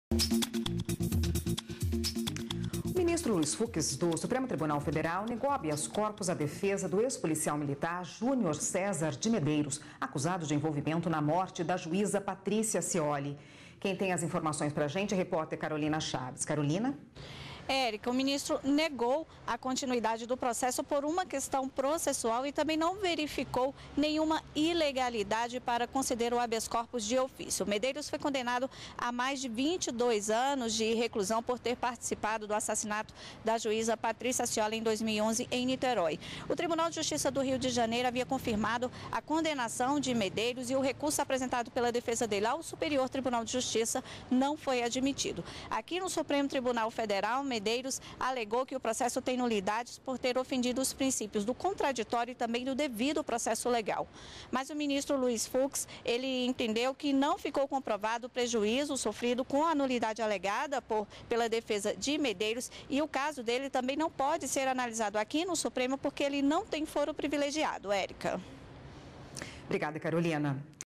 O ministro Luiz Fux, do Supremo Tribunal Federal, negou habeas corpus à defesa do ex-policial militar Júnior César de Medeiros, acusado de envolvimento na morte da juíza Patrícia Cioli. Quem tem as informações para a gente é a repórter Carolina Chaves. Carolina? Érica, o ministro negou a continuidade do processo por uma questão processual e também não verificou nenhuma ilegalidade para conceder o habeas corpus de ofício. Medeiros foi condenado a mais de 22 anos de reclusão por ter participado do assassinato da juíza Patrícia Cioli em 2011 em Niterói. O Tribunal de Justiça do Rio de Janeiro havia confirmado a condenação de Medeiros e o recurso apresentado pela defesa dele ao Superior Tribunal de Justiça não foi admitido. Aqui no Supremo Tribunal Federal, Medeiros alegou que o processo tem nulidades por ter ofendido os princípios do contraditório e também do devido processo legal. Mas o ministro Luiz Fux, ele entendeu que não ficou comprovado o prejuízo sofrido com a nulidade alegada pela defesa de Medeiros e o caso dele também não pode ser analisado aqui no Supremo porque ele não tem foro privilegiado. Érica. Obrigada, Carolina.